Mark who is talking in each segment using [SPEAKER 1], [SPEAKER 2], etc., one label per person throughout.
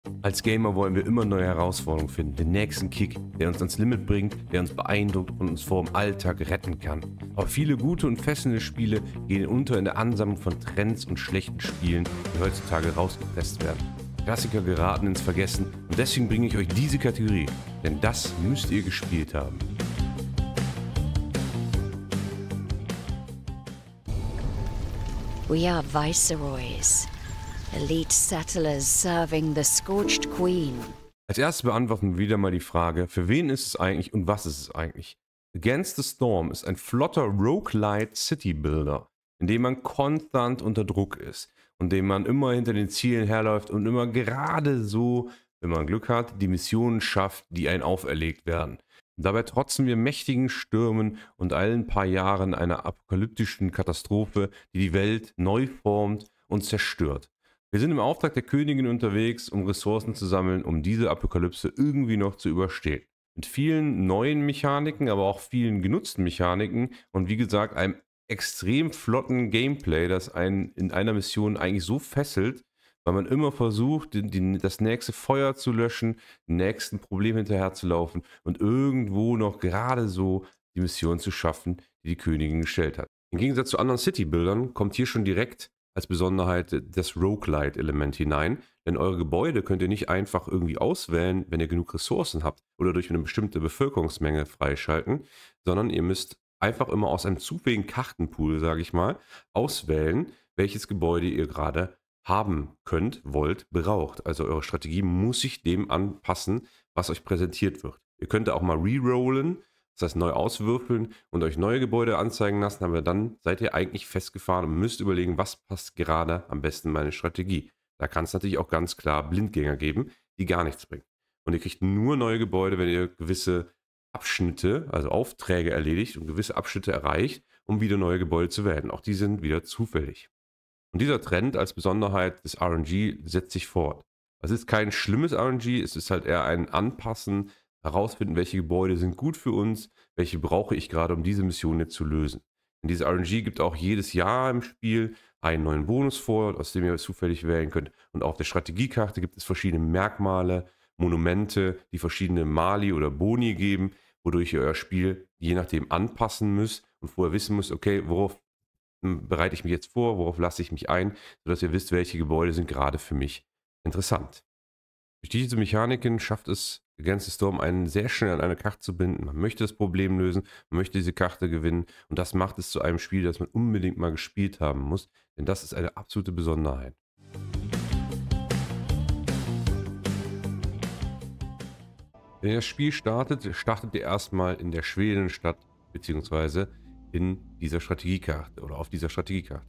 [SPEAKER 1] Als Gamer wollen wir immer neue Herausforderungen finden, den nächsten Kick, der uns ans Limit bringt, der uns beeindruckt und uns vor dem Alltag retten kann. Aber viele gute und fesselnde Spiele gehen unter in der Ansammlung von Trends und schlechten Spielen, die heutzutage rausgepresst werden. Klassiker geraten ins Vergessen und deswegen bringe ich euch diese Kategorie, denn das müsst ihr gespielt haben.
[SPEAKER 2] We are viceroys, elite settlers serving the scorched queen.
[SPEAKER 1] Als erstes beantworten wir wieder mal die Frage, für wen ist es eigentlich und was ist es eigentlich? Against the Storm ist ein flotter Roguelite City Builder, in dem man konstant unter Druck ist und dem man immer hinter den Zielen herläuft und immer gerade so, wenn man Glück hat, die Missionen schafft, die einen auferlegt werden. Und dabei trotzen wir mächtigen Stürmen und allen paar Jahren einer apokalyptischen Katastrophe, die die Welt neu formt und zerstört. Wir sind im Auftrag der Königin unterwegs, um Ressourcen zu sammeln, um diese Apokalypse irgendwie noch zu überstehen. Mit vielen neuen Mechaniken, aber auch vielen genutzten Mechaniken und wie gesagt einem extrem flotten Gameplay, das einen in einer Mission eigentlich so fesselt, weil man immer versucht, das nächste Feuer zu löschen, dem nächsten Problem hinterherzulaufen und irgendwo noch gerade so die Mission zu schaffen, die die Königin gestellt hat. Im Gegensatz zu anderen City-Buildern kommt hier schon direkt als Besonderheit das Roguelite-Element hinein, denn eure Gebäude könnt ihr nicht einfach irgendwie auswählen, wenn ihr genug Ressourcen habt oder durch eine bestimmte Bevölkerungsmenge freischalten, sondern ihr müsst einfach immer aus einem zufälligen Kartenpool, sage ich mal, auswählen, welches Gebäude ihr gerade haben könnt, wollt, braucht. Also eure Strategie muss sich dem anpassen, was euch präsentiert wird. Ihr könnt auch mal rerollen, das heißt neu auswürfeln und euch neue Gebäude anzeigen lassen, aber dann seid ihr eigentlich festgefahren und müsst überlegen, was passt gerade am besten in meine Strategie. Da kann es natürlich auch ganz klar Blindgänger geben, die gar nichts bringen. Und ihr kriegt nur neue Gebäude, wenn ihr gewisse Abschnitte, also Aufträge erledigt und gewisse Abschnitte erreicht, um wieder neue Gebäude zu wählen. Auch die sind wieder zufällig. Und dieser Trend als Besonderheit des RNG setzt sich fort. Es ist kein schlimmes RNG, es ist halt eher ein Anpassen, herausfinden, welche Gebäude sind gut für uns, welche brauche ich gerade, um diese Mission jetzt zu lösen. Und diese RNG gibt auch jedes Jahr im Spiel einen neuen Bonus vor, aus dem ihr zufällig wählen könnt. Und auf der Strategiekarte gibt es verschiedene Merkmale, Monumente, die verschiedene Mali oder Boni geben, wodurch ihr euer Spiel je nachdem anpassen müsst und vorher wissen müsst, okay, worauf bereite ich mich jetzt vor, worauf lasse ich mich ein, sodass ihr wisst, welche Gebäude sind gerade für mich interessant. Durch diese Mechaniken schafft es Against the Storm, einen sehr schnell an eine Karte zu binden. Man möchte das Problem lösen, man möchte diese Karte gewinnen und das macht es zu einem Spiel, das man unbedingt mal gespielt haben muss, denn das ist eine absolute Besonderheit. Wenn ihr das Spiel startet, startet ihr erstmal in der schwelenden Stadt, beziehungsweise in dieser Strategiekarte oder auf dieser Strategiekarte.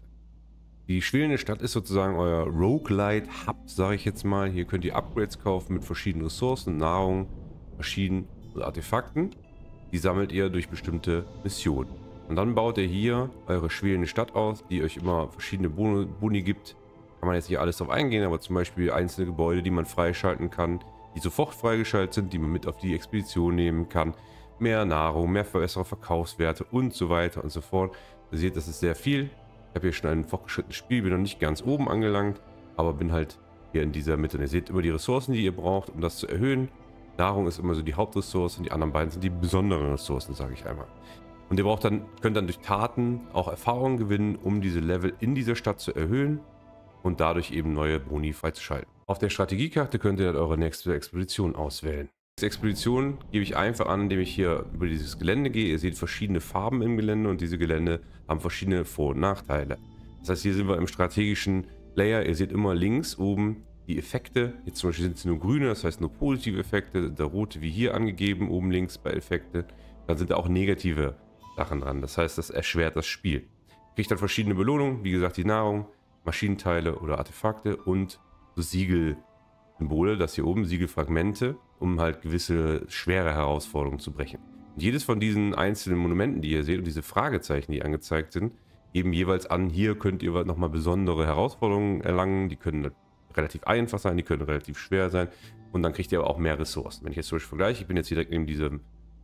[SPEAKER 1] Die schwelende Stadt ist sozusagen euer Roguelite-Hub, sage ich jetzt mal. Hier könnt ihr Upgrades kaufen mit verschiedenen Ressourcen, Nahrung, Maschinen und Artefakten. Die sammelt ihr durch bestimmte Missionen. Und dann baut ihr hier eure schwelende Stadt aus, die euch immer verschiedene Boni gibt. Kann man jetzt nicht alles drauf eingehen, aber zum Beispiel einzelne Gebäude, die man freischalten kann, die sofort freigeschaltet sind, die man mit auf die Expedition nehmen kann. Mehr Nahrung, mehr bessere Verkaufswerte und so weiter und so fort. Ihr seht, das ist sehr viel. Ich habe hier schon ein fortgeschrittenes Spiel, bin noch nicht ganz oben angelangt, aber bin halt hier in dieser Mitte. Und ihr seht immer die Ressourcen, die ihr braucht, um das zu erhöhen. Nahrung ist immer so die Hauptressource und die anderen beiden sind die besonderen Ressourcen, sage ich einmal. Und ihr könnt dann durch Taten auch Erfahrungen gewinnen, um diese Level in dieser Stadt zu erhöhen und dadurch eben neue Boni freizuschalten. Auf der Strategiekarte könnt ihr dann eure nächste Expedition auswählen. Die Expedition gebe ich einfach an, indem ich hier über dieses Gelände gehe. Ihr seht verschiedene Farben im Gelände und diese Gelände haben verschiedene Vor- und Nachteile. Das heißt, hier sind wir im strategischen Layer. Ihr seht immer links oben die Effekte. Jetzt zum Beispiel sind es nur grüne, das heißt nur positive Effekte. Der rote wie hier angegeben, oben links bei Effekte. Dann sind da auch negative Sachen dran. Das heißt, das erschwert das Spiel. Ihr kriegt dann verschiedene Belohnungen, wie gesagt die Nahrung, Maschinenteile oder Artefakte und so Siegelsymbole, das hier oben, Siegelfragmente, um halt gewisse schwere Herausforderungen zu brechen. Und jedes von diesen einzelnen Monumenten, die ihr seht und diese Fragezeichen, die angezeigt sind, geben jeweils an, hier könnt ihr nochmal besondere Herausforderungen erlangen, die können relativ einfach sein, die können relativ schwer sein und dann kriegt ihr aber auch mehr Ressourcen. Wenn ich jetzt zum Beispiel vergleiche, ich bin jetzt direkt neben dieser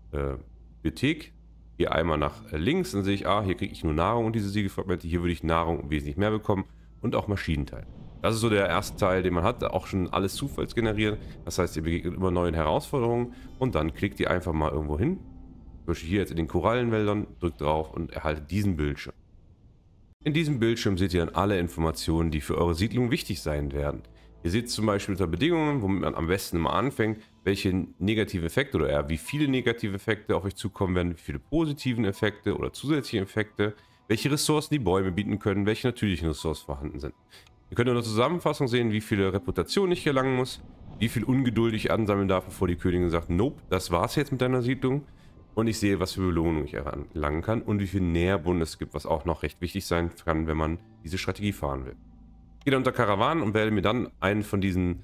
[SPEAKER 1] Bibliothek, hier einmal nach links, dann sehe ich, hier kriege ich nur Nahrung und diese Siegelfragmente, hier würde ich Nahrung wesentlich mehr bekommen und auch Maschinenteile. Das ist so der erste Teil, den man hat, auch schon alles zufallsgeneriert. Das heißt, ihr begegnet immer neuen Herausforderungen und dann klickt ihr einfach mal irgendwo hin. Zum Beispiel hier jetzt in den Korallenwäldern, drückt drauf und erhaltet diesen Bildschirm. In diesem Bildschirm seht ihr dann alle Informationen, die für eure Siedlung wichtig sein werden. Ihr seht zum Beispiel unter Bedingungen, womit man am besten immer anfängt, welche negative Effekte oder eher wie viele negative Effekte auf euch zukommen werden, wie viele positiven Effekte oder zusätzliche Effekte, welche Ressourcen die Bäume bieten können, welche natürlichen Ressourcen vorhanden sind. Ihr könnt in der Zusammenfassung sehen, wie viele Reputationen ich erlangen muss, wie viel Ungeduld ich ansammeln darf, bevor die Königin sagt, nope, das war's jetzt mit deiner Siedlung. Und ich sehe, was für Belohnung ich erlangen kann und wie viel Nährbund es gibt, was auch noch recht wichtig sein kann, wenn man diese Strategie fahren will. Ich gehe dann unter Karawanen und wähle mir dann einen von diesen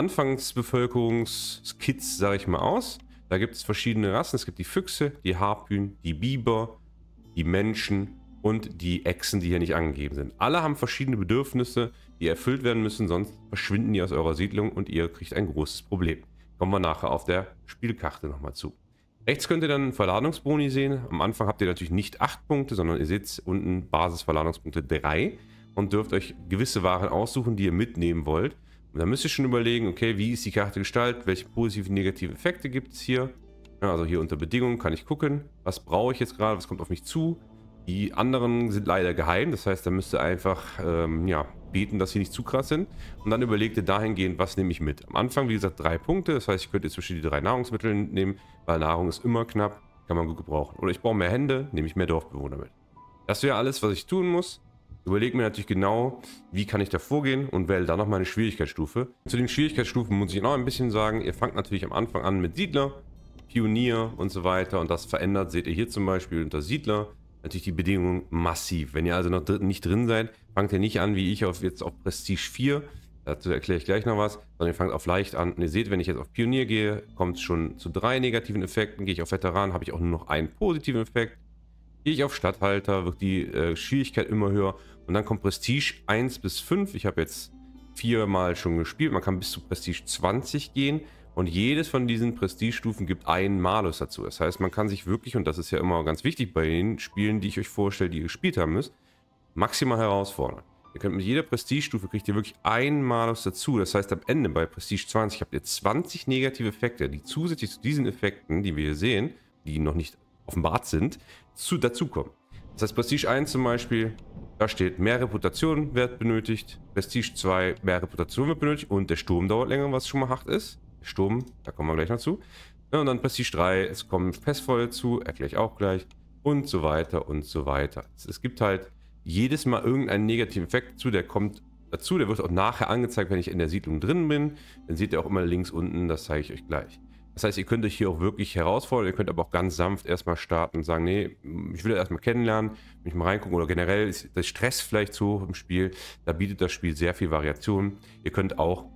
[SPEAKER 1] Anfangsbevölkerungskits, sage ich mal, aus. Da gibt es verschiedene Rassen. Es gibt die Füchse, die Harpyen, die Biber, die Menschen und die Echsen, die hier nicht angegeben sind. Alle haben verschiedene Bedürfnisse, die erfüllt werden müssen, sonst verschwinden die aus eurer Siedlung und ihr kriegt ein großes Problem. Kommen wir nachher auf der Spielkarte nochmal zu. Rechts könnt ihr dann Verladungsboni sehen. Am Anfang habt ihr natürlich nicht 8 Punkte, sondern ihr seht unten Basisverladungspunkte 3 und dürft euch gewisse Waren aussuchen, die ihr mitnehmen wollt. Und dann müsst ihr schon überlegen, okay, wie ist die Karte gestaltet, welche positiven und negativen Effekte gibt es hier. Ja, also hier unter Bedingungen kann ich gucken, was brauche ich jetzt gerade, was kommt auf mich zu. Die anderen sind leider geheim, das heißt, da müsst ihr einfach ja, beten, dass sie nicht zu krass sind. Und dann überlegt ihr dahingehend, was nehme ich mit. Am Anfang, wie gesagt, 3 Punkte, das heißt, ich könnte jetzt zwischen die 3 Nahrungsmittel nehmen, weil Nahrung ist immer knapp, kann man gut gebrauchen. Oder ich brauche mehr Hände, nehme ich mehr Dorfbewohner mit. Das wäre alles, was ich tun muss. Überlege mir natürlich genau, wie kann ich da vorgehen und wähle dann noch meine Schwierigkeitsstufe. Zu den Schwierigkeitsstufen muss ich noch ein bisschen sagen, ihr fangt natürlich am Anfang an mit Siedler, Pionier und so weiter und das verändert, seht ihr hier zum Beispiel unter Siedler, natürlich die Bedingungen massiv. Wenn ihr also noch nicht drin seid, fangt ihr nicht an wie ich jetzt auf Prestige 4, dazu erkläre ich gleich noch was, sondern ihr fangt auf leicht an. Und ihr seht, wenn ich jetzt auf Pionier gehe, kommt es schon zu 3 negativen Effekten. Gehe ich auf Veteran, habe ich auch nur noch einen positiven Effekt. Gehe ich auf Statthalter, wird die Schwierigkeit immer höher. Und dann kommt Prestige 1 bis 5. Ich habe jetzt 4 Mal schon gespielt. Man kann bis zu Prestige 20 gehen. Und jedes von diesen Prestige-Stufen gibt einen Malus dazu. Das heißt, man kann sich wirklich, und das ist ja immer ganz wichtig bei den Spielen, die ich euch vorstelle, die ihr gespielt haben müsst, maximal herausfordern. Ihr könnt mit jeder Prestige-Stufe kriegt ihr wirklich einen Malus dazu. Das heißt, am Ende bei Prestige 20 habt ihr 20 negative Effekte, die zusätzlich zu diesen Effekten, die wir hier sehen, die noch nicht offenbart sind, dazukommen. Das heißt, Prestige 1 zum Beispiel, da steht, mehr Reputation wird benötigt. Prestige 2, mehr Reputation wird benötigt. Und der Sturm dauert länger, was schon mal hart ist. Sturm, da kommen wir gleich noch zu. Ja, und dann Prestige 3, es kommen Pestfeuer zu, erkläre ich auch gleich. Und so weiter und so weiter. Es gibt halt jedes Mal irgendeinen negativen Effekt dazu, der kommt dazu. Der wird auch nachher angezeigt, wenn ich in der Siedlung drin bin. Dann seht ihr auch immer links unten, das zeige ich euch gleich. Das heißt, ihr könnt euch hier auch wirklich herausfordern. Ihr könnt aber auch ganz sanft erstmal starten und sagen, nee, ich will erstmal kennenlernen, mich mal reingucken. Oder generell ist der Stress vielleicht zu hoch im Spiel. Da bietet das Spiel sehr viel Variation. Ihr könnt auch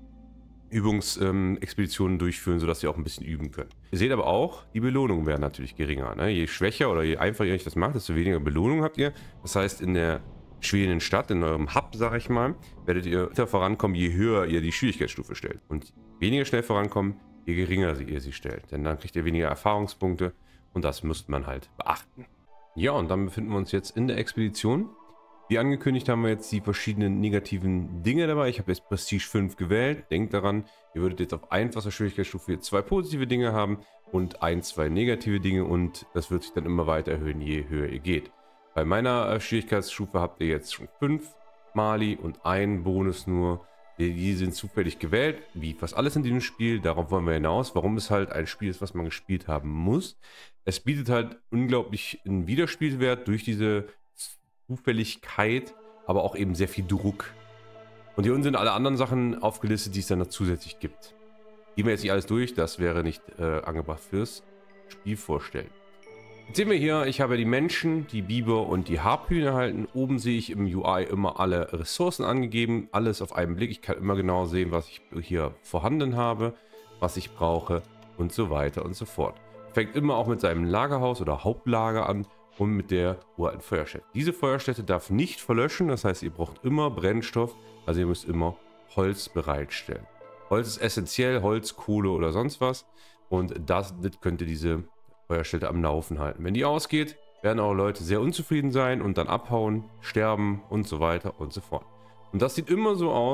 [SPEAKER 1] Übungsexpeditionen durchführen, sodass ihr auch ein bisschen üben könnt. Ihr seht aber auch, die Belohnungen werden natürlich geringer. Ne? Je schwächer oder je einfacher ihr euch das macht, desto weniger Belohnung habt ihr. Das heißt, in der schwelenden Stadt, in eurem Hub, sage ich mal, werdet ihr weiter vorankommen, je höher ihr die Schwierigkeitsstufe stellt. Und weniger schnell vorankommen, je geringer ihr sie stellt. Denn dann kriegt ihr weniger Erfahrungspunkte und das müsste man halt beachten. Ja, und dann befinden wir uns jetzt in der Expedition. Wie angekündigt haben wir jetzt die verschiedenen negativen Dinge dabei. Ich habe jetzt Prestige 5 gewählt. Denkt daran, ihr würdet jetzt auf einfacher Schwierigkeitsstufe 2 positive Dinge haben und 2 negative Dinge und das wird sich dann immer weiter erhöhen, je höher ihr geht. Bei meiner Schwierigkeitsstufe habt ihr jetzt schon 5 Mali und einen Bonus nur. Die sind zufällig gewählt, wie fast alles in diesem Spiel. Darauf wollen wir hinaus, warum es halt ein Spiel ist, was man gespielt haben muss. Es bietet halt unglaublich einen Wiederspielwert durch diese Zufälligkeit, aber auch eben sehr viel Druck. Und hier unten sind alle anderen Sachen aufgelistet, die es dann noch zusätzlich gibt. Gehen wir jetzt nicht alles durch, das wäre nicht angebracht fürs Spiel vorstellen. Jetzt sehen wir hier, ich habe die Menschen, die Biber und die Harpyen erhalten. Oben sehe ich im UI immer alle Ressourcen angegeben, alles auf einen Blick. Ich kann immer genau sehen, was ich hier vorhanden habe, was ich brauche und so weiter und so fort. Fängt immer auch mit seinem Lagerhaus oder Hauptlager an und mit der uralten Feuerstätte. Diese Feuerstätte darf nicht verlöschen, das heißt, ihr braucht immer Brennstoff, also ihr müsst immer Holz bereitstellen. Holz ist essentiell, Holz, Kohle oder sonst was und das könnt ihr diese Feuerstätte am Laufen halten. Wenn die ausgeht, werden auch Leute sehr unzufrieden sein und dann abhauen, sterben und so weiter und so fort. Und das sieht immer so aus,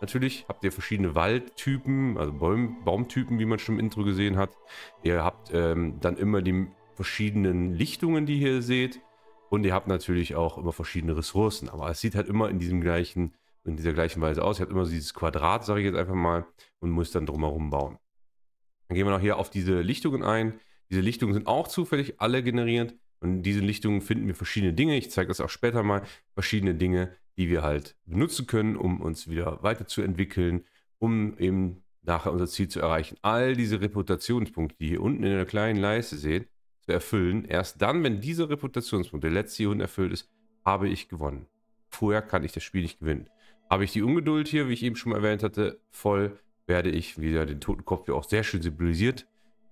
[SPEAKER 1] Natürlich habt ihr verschiedene Waldtypen, also Baumtypen, wie man schon im Intro gesehen hat. Ihr habt dann immer die verschiedenen Lichtungen, die ihr seht. Und ihr habt natürlich auch immer verschiedene Ressourcen. Aber es sieht halt immer in dieser gleichen Weise aus. Ihr habt immer so dieses Quadrat, sage ich jetzt einfach mal, und müsst dann drumherum bauen. Dann gehen wir noch hier auf diese Lichtungen ein. Diese Lichtungen sind auch zufällig alle generiert. Und in diesen Lichtungen finden wir verschiedene Dinge. Ich zeige das auch später mal. Verschiedene Dinge, die wir halt benutzen können, um uns wieder weiterzuentwickeln, um eben nachher unser Ziel zu erreichen. All diese Reputationspunkte, die ihr hier unten in der kleinen Leiste seht, zu erfüllen. Erst dann, wenn dieser Reputationspunkt, der letzte hier unten erfüllt ist, habe ich gewonnen. Vorher kann ich das Spiel nicht gewinnen. Habe ich die Ungeduld hier, wie ich eben schon mal erwähnt hatte, voll, werde ich wieder den Totenkopf, der auch sehr schön symbolisiert,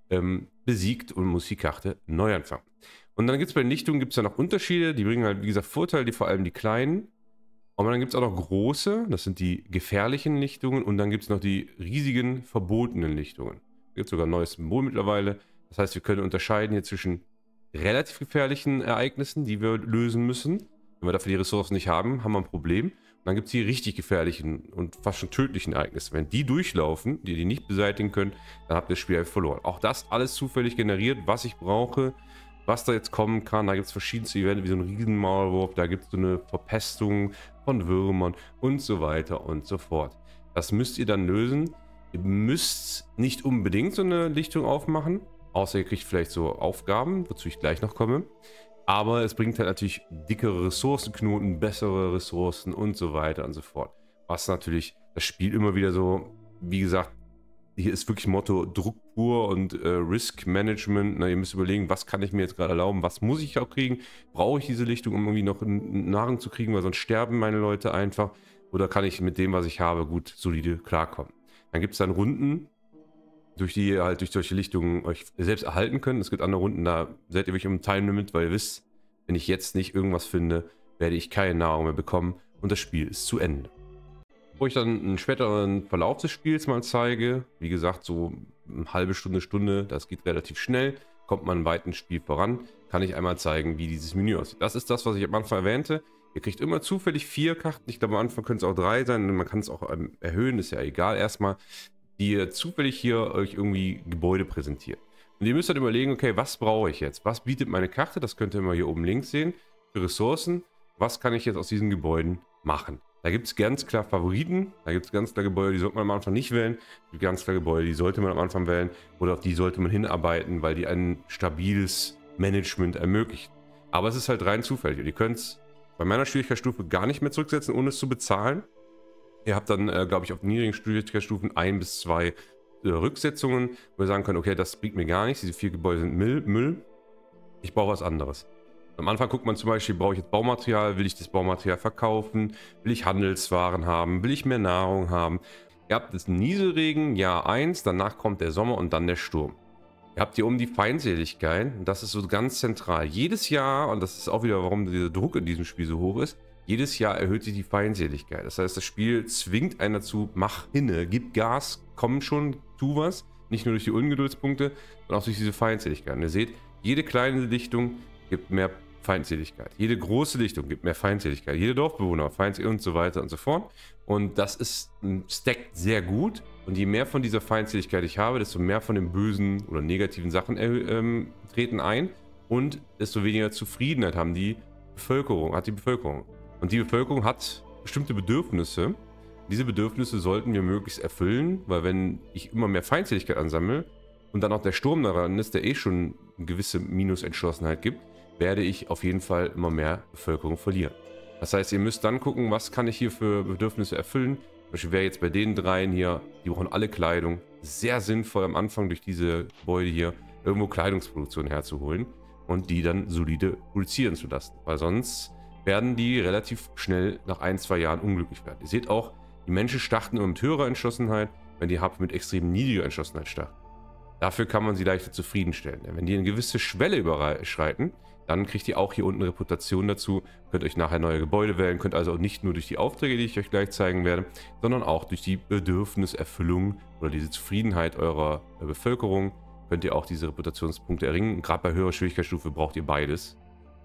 [SPEAKER 1] besiegt und muss die Karte neu anfangen. Und dann gibt es bei den Lichtungen ja noch Unterschiede, die bringen halt, wie gesagt, Vorteile, die vor allem die kleinen. Aber dann gibt es auch noch große, das sind die gefährlichen Lichtungen, und dann gibt es noch die riesigen, verbotenen Lichtungen. Es gibt sogar ein neues Symbol mittlerweile. Das heißt, wir können unterscheiden hier zwischen relativ gefährlichen Ereignissen, die wir lösen müssen. Wenn wir dafür die Ressourcen nicht haben, haben wir ein Problem. Und dann gibt es die richtig gefährlichen und fast schon tödlichen Ereignisse. Wenn die durchlaufen, die nicht beseitigen können, dann habt ihr das Spiel halt verloren. Auch das alles zufällig generiert, was ich brauche, was da jetzt kommen kann. Da gibt es verschiedenste Events, wie so ein Riesenmaulwurf, da gibt es so eine Verpestung von Würmern und so weiter und so fort. Das müsst ihr dann lösen. Ihr müsst nicht unbedingt so eine Lichtung aufmachen, außer ihr kriegt vielleicht so Aufgaben, wozu ich gleich noch komme. Aber es bringt halt natürlich dickere Ressourcenknoten, bessere Ressourcen und so weiter und so fort. Was natürlich das Spiel immer wieder so, wie gesagt, hier ist wirklich Motto Druck pur und Risk Management. Na, ihr müsst überlegen, was kann ich mir jetzt gerade erlauben, was muss ich auch kriegen? Brauche ich diese Lichtung, um irgendwie noch Nahrung zu kriegen, weil sonst sterben meine Leute einfach? Oder kann ich mit dem, was ich habe, gut solide klarkommen? Dann gibt es dann Runden, durch die ihr halt durch solche Lichtungen euch selbst erhalten könnt. Es gibt andere Runden, da seid ihr wirklich im Time-Limit, weil ihr wisst, wenn ich jetzt nicht irgendwas finde, werde ich keine Nahrung mehr bekommen und das Spiel ist zu Ende. Wo ich dann einen späteren Verlauf des Spiels mal zeige, wie gesagt, so eine halbe Stunde, das geht relativ schnell, kommt man weit ins Spiel voran, kann ich einmal zeigen, wie dieses Menü aussieht. Das ist das, was ich am Anfang erwähnte. Ihr kriegt immer zufällig 4 Karten, ich glaube am Anfang können es auch 3 sein, man kann es auch erhöhen, ist ja egal erstmal, die ihr zufällig hier euch irgendwie Gebäude präsentiert. Und ihr müsst halt überlegen, okay, was brauche ich jetzt? Was bietet meine Karte? Das könnt ihr immer hier oben links sehen. Für Ressourcen, was kann ich jetzt aus diesen Gebäuden machen? Da gibt es ganz klar Favoriten, da gibt es ganz klar Gebäude, die sollte man am Anfang nicht wählen. Es gibt ganz klar Gebäude, die sollte man am Anfang wählen oder auf die sollte man hinarbeiten, weil die ein stabiles Management ermöglichen. Aber es ist halt rein zufällig und ihr könnt es bei meiner Schwierigkeitsstufe gar nicht mehr zurücksetzen, ohne es zu bezahlen. Ihr habt dann, glaube ich, auf niedrigen Schwierigkeitsstufen 1 bis 2 Rücksetzungen, wo ihr sagen könnt, okay, das bringt mir gar nichts, diese 4 Gebäude sind Müll, ich brauche was anderes. Am Anfang guckt man zum Beispiel, brauche ich jetzt Baumaterial, will ich das Baumaterial verkaufen, will ich Handelswaren haben, will ich mehr Nahrung haben. Ihr habt das Nieselregen, Jahr 1, danach kommt der Sommer und dann der Sturm. Ihr habt hier oben die Feindseligkeit, und das ist so ganz zentral. Jedes Jahr, und das ist auch wieder, warum dieser Druck in diesem Spiel so hoch ist, jedes Jahr erhöht sich die Feindseligkeit. Das heißt, das Spiel zwingt einen dazu, mach hinne, gib Gas, komm schon, tu was. Nicht nur durch die Ungeduldspunkte, sondern auch durch diese Feindseligkeit. Und ihr seht, jede kleine Lichtung gibt mehr Feindseligkeit. Jede große Lichtung gibt mehr Feindseligkeit. Jede Dorfbewohner, Feindseligkeit und so weiter und so fort. Und das ist stackt sehr gut. Und je mehr von dieser Feindseligkeit ich habe, desto mehr von den bösen oder negativen Sachen treten ein. Und desto weniger Zufriedenheit hat die Bevölkerung. Und die Bevölkerung hat bestimmte Bedürfnisse. Diese Bedürfnisse sollten wir möglichst erfüllen, weil wenn ich immer mehr Feindseligkeit ansammle und dann auch der Sturm daran ist, der schon eine gewisse Minusentschlossenheit gibt, werde ich auf jeden Fall immer mehr Bevölkerung verlieren. Das heißt, ihr müsst dann gucken, was kann ich hier für Bedürfnisse erfüllen. Zum Beispiel wäre jetzt bei den dreien hier, die brauchen alle Kleidung. Sehr sinnvoll am Anfang durch diese Gebäude hier irgendwo Kleidungsproduktion herzuholen und die dann solide produzieren zu lassen. Weil sonst werden die relativ schnell nach 1-2 Jahren unglücklich werden. Ihr seht auch, die Menschen starten immer mit höherer Entschlossenheit, wenn die Hub mit extrem niedriger Entschlossenheit starten. Dafür kann man sie leichter zufriedenstellen. Denn wenn die eine gewisse Schwelle überschreiten, dann kriegt ihr auch hier unten Reputation dazu, könnt euch nachher neue Gebäude wählen, könnt also auch nicht nur durch die Aufträge, die ich euch gleich zeigen werde, sondern auch durch die Bedürfniserfüllung oder diese Zufriedenheit eurer Bevölkerung könnt ihr auch diese Reputationspunkte erringen. Gerade bei höherer Schwierigkeitsstufe braucht ihr beides.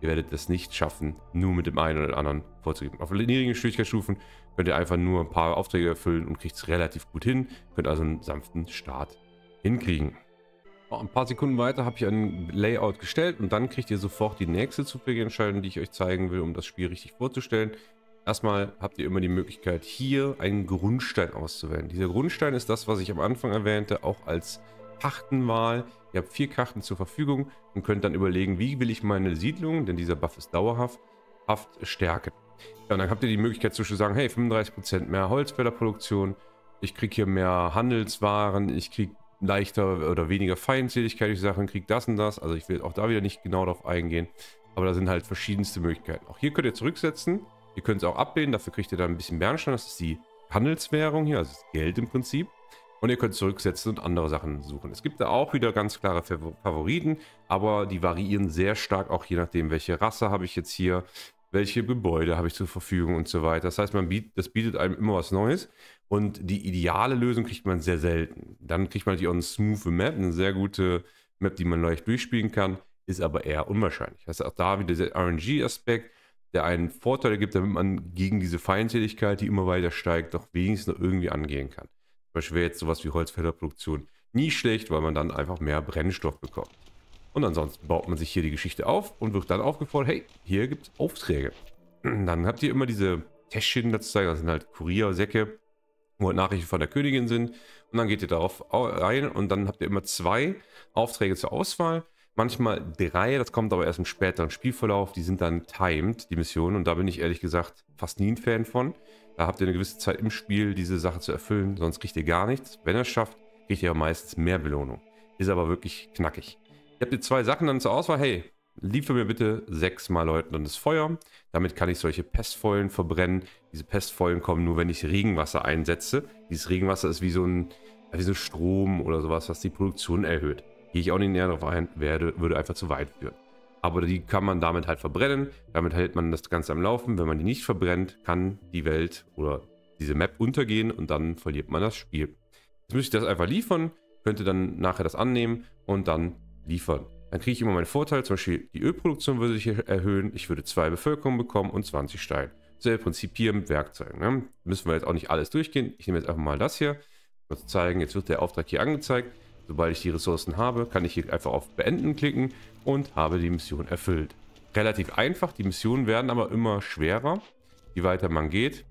[SPEAKER 1] Ihr werdet das nicht schaffen, nur mit dem einen oder dem anderen vorzugeben. Auf niedrigen Schwierigkeitsstufen könnt ihr einfach nur ein paar Aufträge erfüllen und kriegt es relativ gut hin. Könnt also einen sanften Start hinkriegen. Ein paar Sekunden weiter habe ich ein Layout gestellt und dann kriegt ihr sofort die nächste zufällige Entscheidung, die ich euch zeigen will, um das Spiel richtig vorzustellen. Erstmal habt ihr immer die Möglichkeit, hier einen Grundstein auszuwählen. Dieser Grundstein ist das, was ich am Anfang erwähnte, auch als Kartenwahl. Ihr habt 4 Karten zur Verfügung und könnt dann überlegen, wie will ich meine Siedlung, denn dieser Buff ist dauerhaft, stärken. Ja, und dann habt ihr die Möglichkeit zu sagen, hey, 35% mehr Holzfällerproduktion, ich kriege hier mehr Handelswaren, ich kriege leichter oder weniger Feindseligkeit durch Sachen, kriege das und das. Also ich will auch da wieder nicht genau darauf eingehen, aber da sind halt verschiedenste Möglichkeiten. Auch hier könnt ihr zurücksetzen, ihr könnt es auch ablehnen, dafür kriegt ihr dann ein bisschen Bernstein, das ist die Handelswährung hier, also das Geld im Prinzip. Und ihr könnt zurücksetzen und andere Sachen suchen. Es gibt da auch wieder ganz klare Favoriten, aber die variieren sehr stark, auch je nachdem, welche Rasse habe ich jetzt hier, welche Gebäude habe ich zur Verfügung und so weiter. Das heißt, das bietet einem immer was Neues und die ideale Lösung kriegt man sehr selten. Dann kriegt man natürlich auch eine smooth Map, eine sehr gute Map, die man leicht durchspielen kann, ist aber eher unwahrscheinlich. Das heißt, auch da wieder der RNG-Aspekt, der einen Vorteil gibt, damit man gegen diese Feindseligkeit, die immer weiter steigt, doch wenigstens noch irgendwie angehen kann. Zum Beispiel wäre jetzt sowas wie Holzfällerproduktion nie schlecht, weil man dann einfach mehr Brennstoff bekommt. Und ansonsten baut man sich hier die Geschichte auf und wird dann aufgefordert, hey, hier gibt es Aufträge. Dann habt ihr immer diese Täschchen dazu zeigen, das sind halt Kuriersäcke, wo halt Nachrichten von der Königin sind. Und dann geht ihr darauf rein und dann habt ihr immer 2 Aufträge zur Auswahl. Manchmal 3, das kommt aber erst im späteren Spielverlauf, die sind dann timed, die Missionen. Und da bin ich ehrlich gesagt fast nie ein Fan von. Da habt ihr eine gewisse Zeit im Spiel, diese Sache zu erfüllen, sonst kriegt ihr gar nichts. Wenn ihr es schafft, kriegt ihr ja meistens mehr Belohnung. Ist aber wirklich knackig. Ihr habt die 2 Sachen dann zur Auswahl. Hey, liefer mir bitte 6 mal leuchtendes Feuer. Damit kann ich solche Pestfäulen verbrennen. Diese Pestfäulen kommen nur, wenn ich Regenwasser einsetze. Dieses Regenwasser ist wie so ein Strom oder sowas, was die Produktion erhöht. Gehe ich auch nicht näher darauf ein, würde einfach zu weit führen. Aber die kann man damit halt verbrennen. Damit hält man das Ganze am Laufen. Wenn man die nicht verbrennt, kann die Welt oder diese Map untergehen und dann verliert man das Spiel. Jetzt müsste ich das einfach liefern, könnte dann nachher das annehmen und dann liefern. Dann kriege ich immer meinen Vorteil, zum Beispiel die Ölproduktion würde sich erhöhen, ich würde 2 Bevölkerung bekommen und 20 Stein. Selbe Prinzip hier mit Werkzeugen. Ne? Müssen wir jetzt auch nicht alles durchgehen. Ich nehme jetzt einfach mal das hier, um zu zeigen, jetzt wird der Auftrag hier angezeigt. Sobald ich die Ressourcen habe, kann ich hier einfach auf Beenden klicken und habe die Mission erfüllt. Relativ einfach, die Missionen werden aber immer schwerer, je weiter man geht.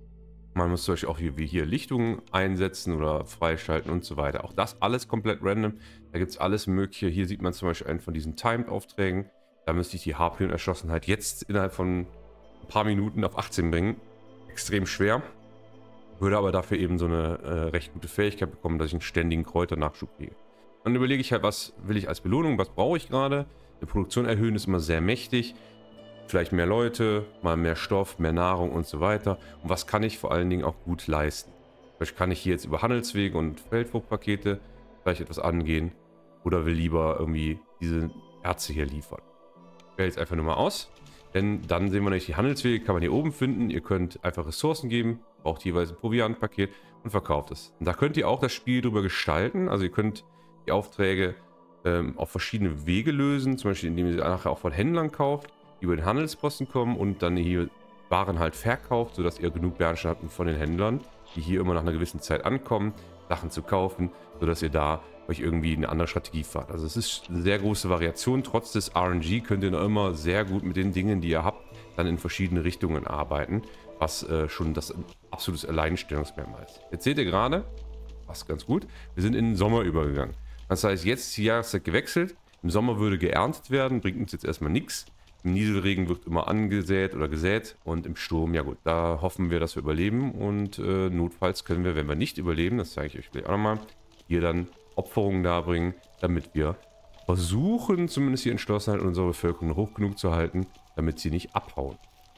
[SPEAKER 1] Man muss zum Beispiel auch wie hier Lichtungen einsetzen oder freischalten und so weiter. Auch das alles komplett random. Da gibt es alles Mögliche. Hier sieht man zum Beispiel einen von diesen Timed-Aufträgen. Da müsste ich die HP-Erschosenheit jetzt innerhalb von ein paar Minuten auf 18 bringen. Extrem schwer. Würde aber dafür eben so eine recht gute Fähigkeit bekommen, dass ich einen ständigen Kräuternachschub kriege. Dann überlege ich halt, was will ich als Belohnung, was brauche ich gerade. Die Produktion erhöhen ist immer sehr mächtig. Vielleicht mehr Leute, mal mehr Stoff, mehr Nahrung und so weiter. Und was kann ich vor allen Dingen auch gut leisten? Vielleicht kann ich hier jetzt über Handelswege und Feldfruchtpakete vielleicht etwas angehen. Oder will lieber irgendwie diese Erze hier liefern. Ich wähle jetzt einfach nur mal aus. Denn dann sehen wir nämlich die Handelswege, kann man hier oben finden. Ihr könnt einfach Ressourcen geben, braucht jeweils ein Proviantpaket und verkauft es. Und da könnt ihr auch das Spiel drüber gestalten. Also ihr könnt die Aufträge auf verschiedene Wege lösen. Zum Beispiel indem ihr sie nachher auch von Händlern kauft, die über den Handelsposten kommen und dann hier Waren halt verkauft, sodass ihr genug Bernstein habt von den Händlern, die hier immer nach einer gewissen Zeit ankommen, Sachen zu kaufen, sodass ihr da euch irgendwie eine andere Strategie fahrt. Also es ist eine sehr große Variation. Trotz des RNG könnt ihr noch immer sehr gut mit den Dingen, die ihr habt, dann in verschiedene Richtungen arbeiten, was schon das absolutes Alleinstellungsmerkmal ist. Jetzt seht ihr gerade, passt ganz gut, wir sind in den Sommer übergegangen. Das heißt, jetzt ist die Jahreszeit gewechselt. Im Sommer würde geerntet werden, bringt uns jetzt erstmal nichts. Im Nieselregen wird immer angesät oder gesät und im Sturm, ja gut, da hoffen wir, dass wir überleben und notfalls können wir, wenn wir nicht überleben, das zeige ich euch gleich auch nochmal, hier dann Opferungen darbringen, damit wir versuchen, zumindest die Entschlossenheit unserer Bevölkerung hoch genug zu halten, damit sie nicht abhauen.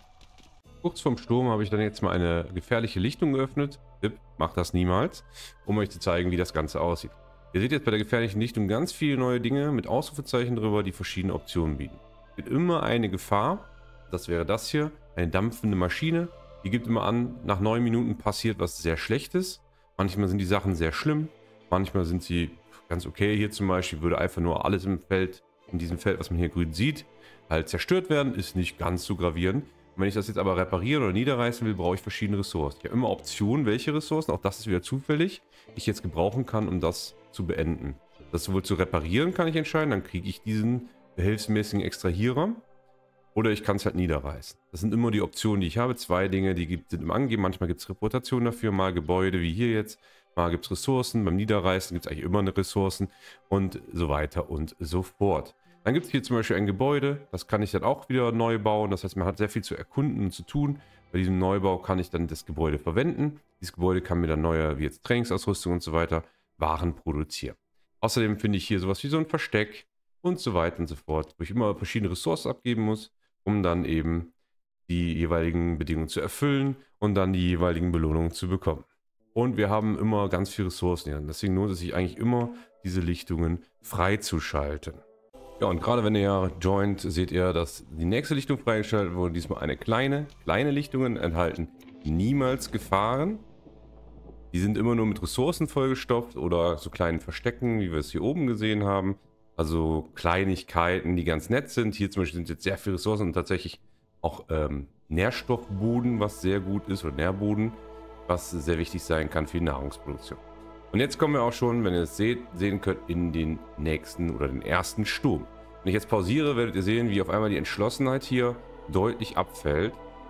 [SPEAKER 1] Kurz vorm Sturm habe ich dann jetzt mal eine gefährliche Lichtung geöffnet. Tipp, macht das niemals, um euch zu zeigen, wie das Ganze aussieht. Ihr seht jetzt bei der gefährlichen Lichtung ganz viele neue Dinge mit Ausrufezeichen drüber, die verschiedene Optionen bieten. Es gibt immer eine Gefahr, das wäre das hier, eine dampfende Maschine. Die gibt immer an, nach 9 Minuten passiert was sehr Schlechtes. Manchmal sind die Sachen sehr schlimm, manchmal sind sie ganz okay. Hier zum Beispiel würde einfach nur alles im Feld in diesem Feld, was man hier grün sieht, halt zerstört werden, ist nicht ganz so gravierend. Und wenn ich das jetzt aber reparieren oder niederreißen will, brauche ich verschiedene Ressourcen. Ich habe immer Optionen, welche Ressourcen, auch das ist wieder zufällig, ich jetzt gebrauchen kann, um das zu beenden. Das sowohl zu reparieren kann ich entscheiden, dann kriege ich diesen behelfsmäßigen Extrahierer. Oder ich kann es halt niederreißen. Das sind immer die Optionen, die ich habe. 2 Dinge, die sind im Angeben. Manchmal gibt es Reputation dafür, mal Gebäude wie hier jetzt. Mal gibt es Ressourcen. Beim Niederreißen gibt es eigentlich immer eine Ressourcen und so weiter und so fort. Dann gibt es hier zum Beispiel ein Gebäude. Das kann ich dann auch wieder neu bauen. Das heißt, man hat sehr viel zu erkunden und zu tun. Bei diesem Neubau kann ich dann das Gebäude verwenden. Dieses Gebäude kann mir dann neue, wie jetzt Trainingsausrüstung und so weiter, Waren produzieren. Außerdem finde ich hier sowas wie so ein Versteck und so weiter und so fort, wo ich immer verschiedene Ressourcen abgeben muss, um dann eben die jeweiligen Bedingungen zu erfüllen und dann die jeweiligen Belohnungen zu bekommen. Und wir haben immer ganz viele Ressourcen hier. Deswegen lohnt es sich eigentlich immer, diese Lichtungen freizuschalten. Ja, und gerade wenn ihr joint, seht ihr, dass die nächste Lichtung freigeschaltet wurde. Diesmal eine kleine Lichtungen enthalten niemals Gefahren. Die sind immer nur mit Ressourcen vollgestopft oder so kleinen Verstecken, wie wir es hier oben gesehen haben. Also Kleinigkeiten, die ganz nett sind. Hier zum Beispiel sind jetzt sehr viele Ressourcen und tatsächlich auch Nährstoffboden, was sehr gut ist, oder Nährboden, was sehr wichtig sein kann für die Nahrungsproduktion. Und jetzt kommen wir auch schon, wenn ihr es sehen könnt, in den nächsten oder den ersten Sturm. Wenn ich jetzt pausiere, werdet ihr sehen, wie auf einmal die Entschlossenheit hier deutlich abfällt.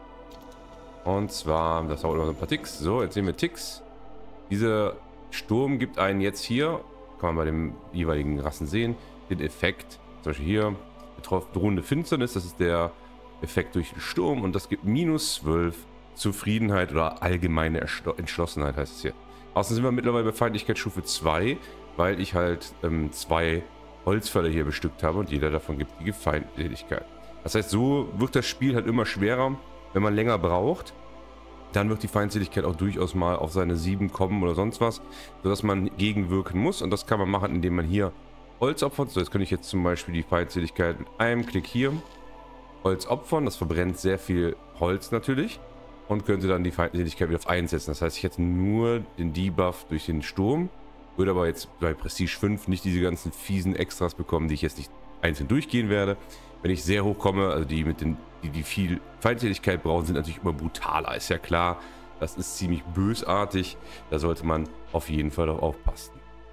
[SPEAKER 1] Und zwar, das dauert immer so ein paar Ticks. So, jetzt sehen wir Ticks. Dieser Sturm gibt einen jetzt hier, kann man bei den jeweiligen Rassen sehen, den Effekt, zum Beispiel hier, drohende Finsternis, das ist der Effekt durch den Sturm und das gibt -12 Zufriedenheit oder allgemeine Entschlossenheit heißt es hier. Außerdem sind wir mittlerweile bei Feindlichkeitsstufe 2, weil ich halt 2 Holzfäller hier bestückt habe und jeder davon gibt die Feindseligkeit. Das heißt, so wird das Spiel halt immer schwerer, wenn man länger braucht. Dann wird die Feindseligkeit auch durchaus mal auf seine 7 kommen oder sonst was, sodass man gegenwirken muss. Und das kann man machen, indem man hier Holz opfert. So, jetzt könnte ich jetzt zum Beispiel die Feindseligkeit mit einem Klick hier Holz opfern. Das verbrennt sehr viel Holz natürlich. Und könnte dann die Feindseligkeit wieder auf 1 setzen. Das heißt, ich hätte nur den Debuff durch den Sturm. Würde aber jetzt bei Prestige 5 nicht diese ganzen fiesen Extras bekommen, die ich jetzt nicht einzeln durchgehen werde. Wenn ich sehr hoch komme, also die viel Feindseligkeit brauchen, sind natürlich immer brutaler, ist ja klar. Das ist ziemlich bösartig. Da sollte man auf jeden Fall darauf aufpassen.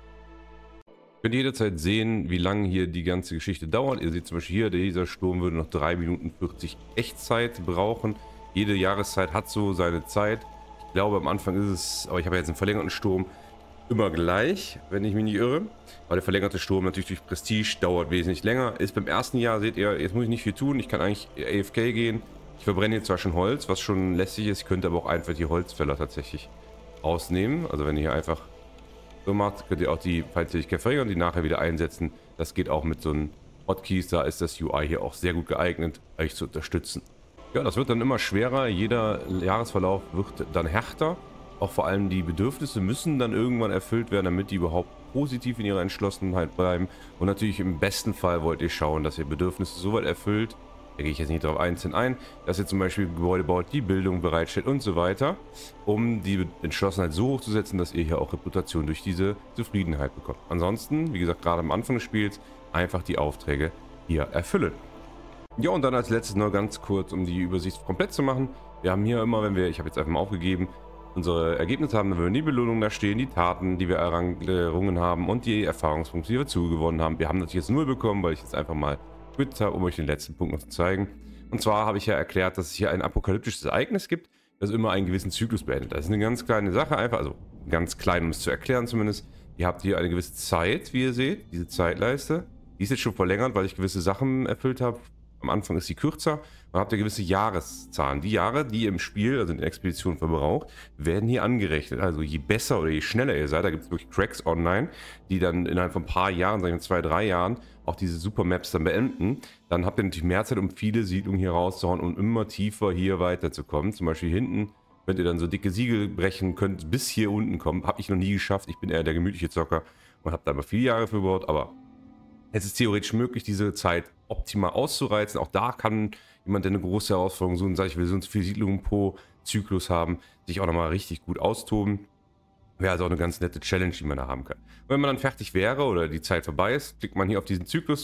[SPEAKER 1] Ihr könnt jederzeit sehen, wie lange hier die ganze Geschichte dauert. Ihr seht zum Beispiel hier, dieser Sturm würde noch 3 Minuten 40 Echtzeit brauchen. Jede Jahreszeit hat so seine Zeit. Ich glaube, am Anfang ist es, aber ich habe jetzt einen verlängerten Sturm, immer gleich, wenn ich mich nicht irre. Weil der verlängerte Sturm natürlich durch Prestige dauert wesentlich länger. Ist beim ersten Jahr, seht ihr, jetzt muss ich nicht viel tun. Ich kann eigentlich AFK gehen. Ich verbrenne hier zwar schon Holz, was schon lästig ist. Ich könnte aber auch einfach die Holzfäller tatsächlich rausnehmen. Also wenn ihr hier einfach so macht, könnt ihr auch die Feindseligkeit verringern, die nachher wieder einsetzen. Das geht auch mit so einem Hotkeys. Da ist das UI hier auch sehr gut geeignet, euch zu unterstützen. Ja, das wird dann immer schwerer. Jeder Jahresverlauf wird dann härter. Auch vor allem die Bedürfnisse müssen dann irgendwann erfüllt werden, damit die überhaupt positiv in ihrer Entschlossenheit bleiben. Und natürlich im besten Fall wollt ihr schauen, dass ihr Bedürfnisse so weit erfüllt, da gehe ich jetzt nicht darauf einzeln ein, dass ihr zum Beispiel Gebäude baut, die Bildung bereitstellt und so weiter, um die Entschlossenheit so hoch zu setzen, dass ihr hier auch Reputation durch diese Zufriedenheit bekommt. Ansonsten, wie gesagt, gerade am Anfang des Spiels, einfach die Aufträge hier erfüllen. Ja, und dann als letztes noch ganz kurz, um die Übersicht komplett zu machen. Wir haben hier immer, wenn wir, ich habe jetzt einfach mal aufgegeben, unsere Ergebnisse haben, dann würden die Belohnungen da stehen, die Taten, die wir errungen haben und die Erfahrungspunkte, die wir zugewonnen haben. Wir haben natürlich jetzt 0 bekommen, weil ich jetzt einfach mal quittet habe, um euch den letzten Punkt noch zu zeigen. Und zwar habe ich ja erklärt, dass es hier ein apokalyptisches Ereignis gibt, das immer einen gewissen Zyklus beendet. Das ist eine ganz kleine Sache einfach, also ganz klein, um es zu erklären zumindest. Ihr habt hier eine gewisse Zeit, wie ihr seht, diese Zeitleiste. Die ist jetzt schon verlängert, weil ich gewisse Sachen erfüllt habe. Am Anfang ist sie kürzer. Dann habt ihr gewisse Jahreszahlen. Die Jahre, die ihr im Spiel, also in der Expedition verbraucht, werden hier angerechnet. Also je besser oder je schneller ihr seid, da gibt es wirklich Cracks online, die dann innerhalb von ein paar Jahren, sagen wir 2, 3 Jahren, auch diese Supermaps dann beenden. Dann habt ihr natürlich mehr Zeit, um viele Siedlungen hier rauszuhauen und immer tiefer hier weiterzukommen. Zum Beispiel hinten könnt ihr dann so dicke Siegel brechen, könnt bis hier unten kommen. Habe ich noch nie geschafft. Ich bin eher der gemütliche Zocker und habe da aber viele Jahre für gebraucht, aber es ist theoretisch möglich, diese Zeit optimal auszureizen. Auch da kann jemand, der eine große Herausforderung sucht und sagt, ich will so und so viele Siedlungen pro Zyklus haben, sich auch nochmal richtig gut austoben. Wäre also auch eine ganz nette Challenge, die man da haben kann. Und wenn man dann fertig wäre oder die Zeit vorbei ist, klickt man hier auf diesen Zyklus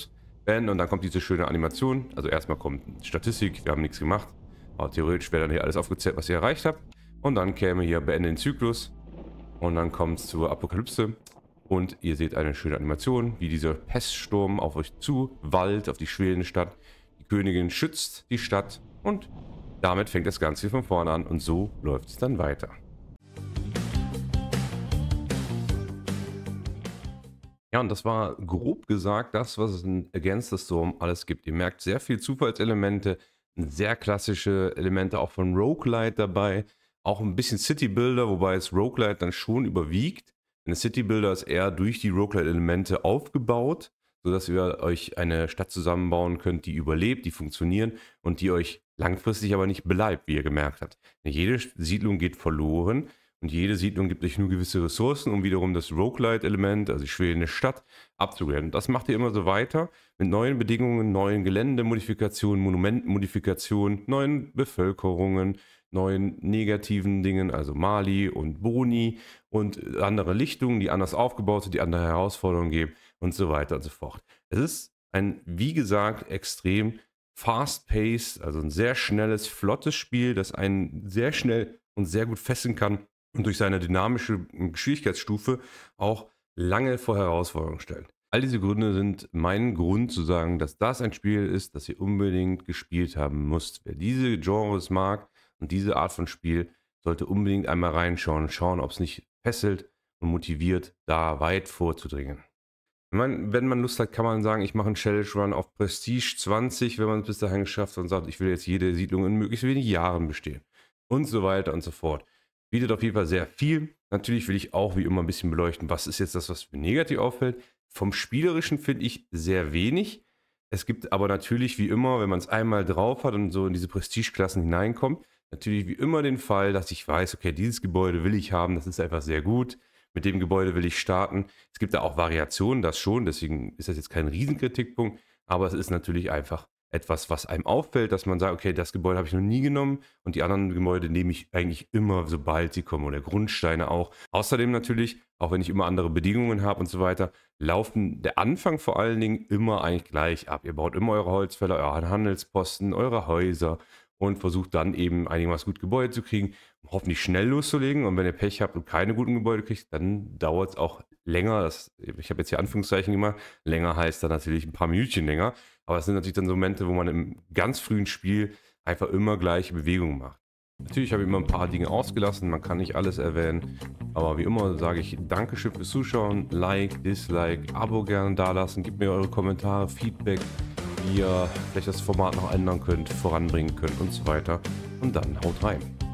[SPEAKER 1] beenden und dann kommt diese schöne Animation. Also erstmal kommt Statistik, wir haben nichts gemacht. Aber theoretisch wäre dann hier alles aufgezählt, was ihr erreicht habt. Und dann käme hier beende den Zyklus. Und dann kommt es zur Apokalypse. Und ihr seht eine schöne Animation, wie dieser Peststurm auf euch zu wallt, auf die schwelende Stadt. Die Königin schützt die Stadt und damit fängt das Ganze von vorne an und so läuft es dann weiter. Ja, und das war grob gesagt das, was es in Against the Storm alles gibt. Ihr merkt sehr viel Zufallselemente, sehr klassische Elemente auch von Roguelite dabei, auch ein bisschen City Builder, wobei es Roguelite dann schon überwiegt. Ein City Builder ist eher durch die Roguelite-Elemente aufgebaut, sodass ihr euch eine Stadt zusammenbauen könnt, die überlebt, die funktionieren und die euch langfristig aber nicht bleibt, wie ihr gemerkt habt. Jede Siedlung geht verloren und jede Siedlung gibt euch nur gewisse Ressourcen, um wiederum das Roguelite-Element, also die schwelende Stadt, abzugraden. Das macht ihr immer so weiter mit neuen Bedingungen, neuen Geländemodifikationen, Monumentenmodifikationen, neuen Bevölkerungen, neuen negativen Dingen, also Mali und Boni und andere Lichtungen, die anders aufgebaut sind, die andere Herausforderungen geben und so weiter und so fort. Es ist ein, wie gesagt, extrem fast-paced, also ein sehr schnelles, flottes Spiel, das einen sehr schnell und sehr gut fesseln kann und durch seine dynamische Schwierigkeitsstufe auch lange vor Herausforderungen stellt. All diese Gründe sind mein Grund zu sagen, dass das ein Spiel ist, das ihr unbedingt gespielt haben müsst. Wer diese Genres mag und diese Art von Spiel, sollte unbedingt einmal reinschauen und schauen, ob es nicht fesselt und motiviert, da weit vorzudringen. Wenn man Lust hat, kann man sagen, ich mache einen Challenge Run auf Prestige 20, wenn man es bis dahin geschafft hat und sagt, ich will jetzt jede Siedlung in möglichst wenig Jahren bestehen. Und so weiter und so fort. Bietet auf jeden Fall sehr viel. Natürlich will ich auch wie immer ein bisschen beleuchten, was ist jetzt das, was mir negativ auffällt. Vom Spielerischen finde ich sehr wenig. Es gibt aber natürlich wie immer, wenn man es einmal drauf hat und so in diese Prestige-Klassen hineinkommt, natürlich wie immer den Fall, dass ich weiß, okay, dieses Gebäude will ich haben, das ist einfach sehr gut. Mit dem Gebäude will ich starten. Es gibt da auch Variationen, das schon, deswegen ist das jetzt kein Riesenkritikpunkt, aber es ist natürlich einfach etwas, was einem auffällt, dass man sagt, okay, das Gebäude habe ich noch nie genommen und die anderen Gebäude nehme ich eigentlich immer, sobald sie kommen, oder Grundsteine auch. Außerdem natürlich, auch wenn ich immer andere Bedingungen habe und so weiter, laufen der Anfang vor allen Dingen immer eigentlich gleich ab. Ihr baut immer eure Holzfäller, eure Handelsposten, eure Häuser und versucht dann eben einigermaßen gut Gebäude zu kriegen, um hoffentlich schnell loszulegen. Und wenn ihr Pech habt und keine guten Gebäude kriegt, dann dauert es auch länger. Ich habe jetzt hier Anführungszeichen gemacht. Länger heißt dann natürlich ein paar Minütchen länger. Aber es sind natürlich dann so Momente, wo man im ganz frühen Spiel einfach immer gleiche Bewegungen macht. Natürlich habe ich immer ein paar Dinge ausgelassen, man kann nicht alles erwähnen. Aber wie immer sage ich Dankeschön fürs Zuschauen, Like, Dislike, Abo gerne dalassen, gebt mir eure Kommentare, Feedback, wie ihr vielleicht das Format noch ändern könnt, voranbringen könnt und so weiter. Und dann haut rein.